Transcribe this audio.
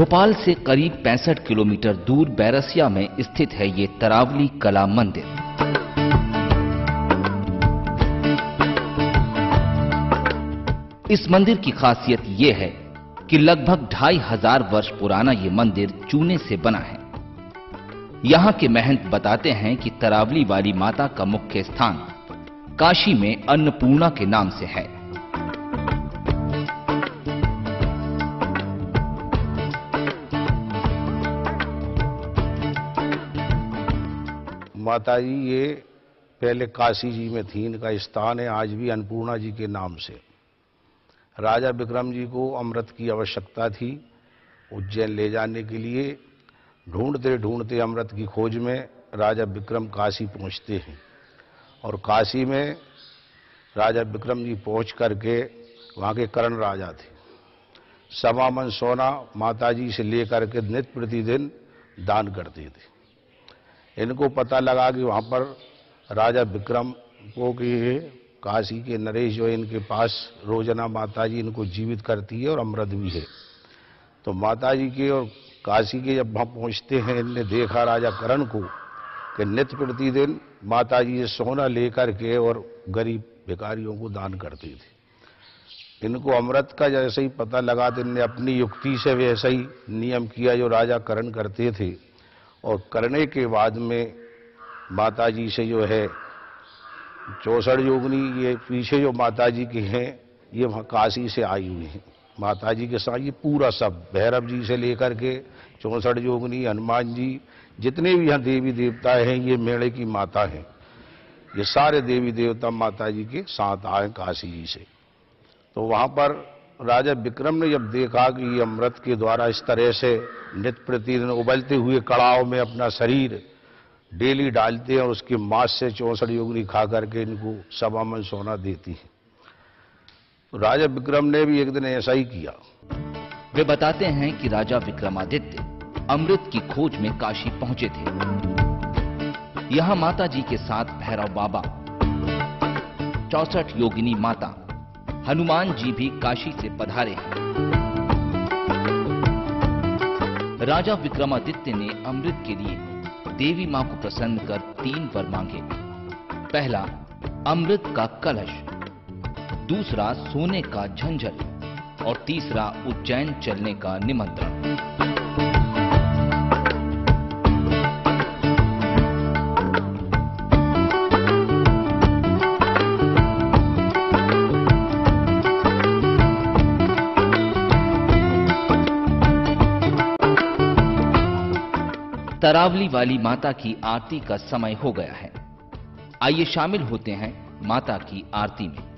भोपाल से करीब 65 किलोमीटर दूर बैरसिया में स्थित है ये तरावली कला मंदिर। इस मंदिर की खासियत ये है कि लगभग 2500 वर्ष पुराना ये मंदिर चूने से बना है। यहां के महंत बताते हैं कि तरावली वाली माता का मुख्य स्थान काशी में अन्नपूर्णा के नाम से है। माता जी ये पहले काशी जी में थी, इनका स्थान है आज भी अन्नपूर्णा जी के नाम से। राजा विक्रम जी को अमृत की आवश्यकता थी, उज्जैन ले जाने के लिए ढूंढते ढूंढते अमृत की खोज में राजा विक्रम काशी पहुंचते हैं और काशी में राजा विक्रम जी पहुंच करके वहां के कर्ण राजा थे, सवा मन सोना माता जी से लेकर के नित्य प्रतिदिन दान करते थे। इनको पता लगा कि वहां पर राजा विक्रम को कि काशी के नरेश जो इनके पास रोजाना माता जी इनको जीवित करती है और अमृत भी है। तो माता जी के और काशी के जब वहां पहुंचते हैं, इनने देखा राजा कर्ण को कि नित्य प्रतिदिन माता जी सोना लेकर के और गरीब भिखारियों को दान करते थे। इनको अमृत का जैसे ही पता लगा तो इनने अपनी युक्ति से वैसा ही नियम किया जो राजा कर्ण करते थे, और करने के बाद में माता जी से जो है 64 योगिनी, ये पीछे जो माता जी की हैं ये वहाँ काशी से आई हुई हैं। माता जी के साथ ये पूरा सब भैरव जी से लेकर के 64 योगिनी, हनुमान जी, जितने भी यहाँ देवी देवता हैं ये मेले की माता हैं। ये सारे देवी देवता माता जी के साथ आए काशी जी से। तो वहाँ पर राजा विक्रम ने जब देखा कि ये अमृत के द्वारा इस तरह से नित्य प्रतिदिन उबलते हुए कड़ाव में अपना शरीर डेली डालते हैं और उसके मांस से 64 योगिनी खा करके इनको सवा मन सोना देती है, तो राजा विक्रम ने भी एक दिन ऐसा ही किया। वे बताते हैं कि राजा विक्रमादित्य अमृत की खोज में काशी पहुंचे थे। यहां माता जी के साथ भैरव बाबा, 64 योगिनी माता, हनुमान जी भी काशी से पधारे हैं। राजा विक्रमादित्य ने अमृत के लिए देवी मां को प्रसन्न कर 3 वर मांगे। पहला, अमृत का कलश, दूसरा सोने का झंझर और तीसरा उज्जैन चलने का निमंत्रण। तरावली वाली माता की आरती का समय हो गया है। आइए शामिल होते हैं माता की आरती में।